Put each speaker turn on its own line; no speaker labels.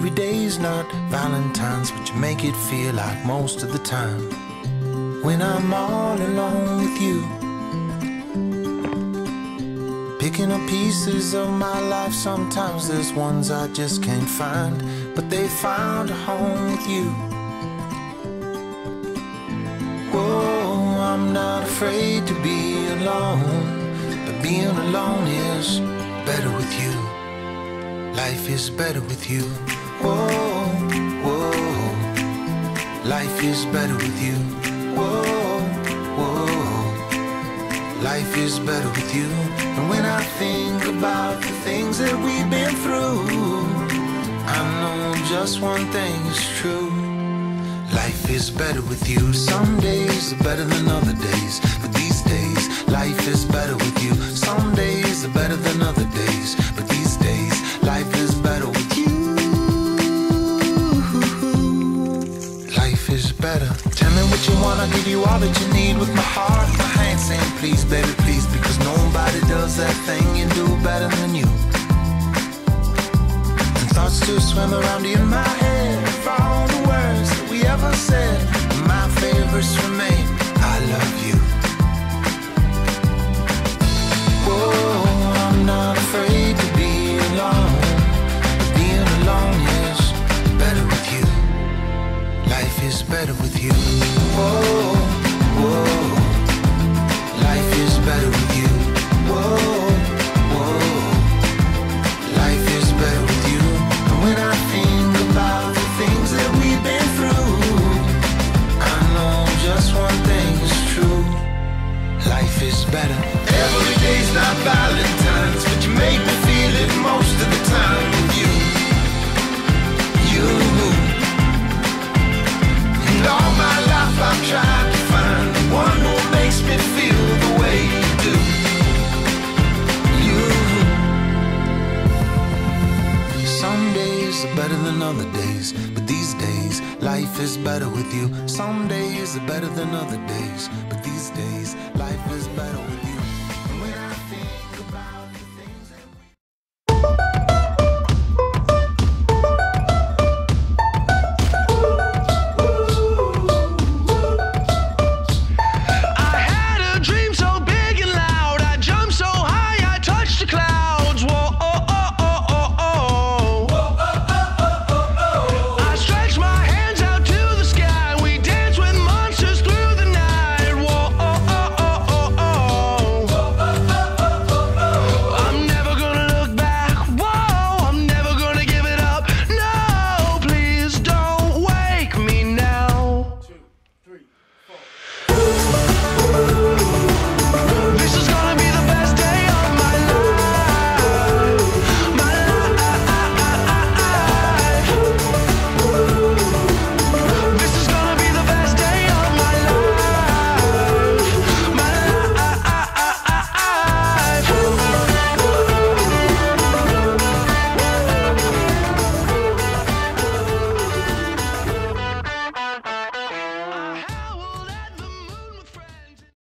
Every day's not Valentine's, but you make it feel like most of the time. When I'm all alone with you, picking up pieces of my life, sometimes there's ones I just can't find, but they found a home with you. Whoa, I'm not afraid to be alone, but being alone is better with you. Life is better with you. Whoa, whoa, life is better with you. Whoa, whoa, life is better with you. And when I think about the things that we've been through, I know just one thing is true. Life is better with you. Some days are better than other days, but these days, life is better with you. Some days are better than other days, but these days, life is better with you. Life is better. Tell me what you want, I'll give you all that you need. With my heart in my hand saying please, baby, please, because nobody does that thing you do better than you. And thoughts still swim around in my head for all the words that we ever said. My favorites remain, I love you. Whoa, I'm not afraid to be alone, but being alone is better with you. Life is better with you. Whoa, whoa, life is better with you. Whoa, whoa, life is better with you. And when I think about the things that we've been through, I know just one thing is true. Life is better. Every day's not Valentine's, but you make me feel it most of the time with you. You. And all my life I've tried to find the one who makes me feel the way you do. You. Some days are better than other days, but these days, life is better with you. Some days are better than other days, but these days, life is better with you.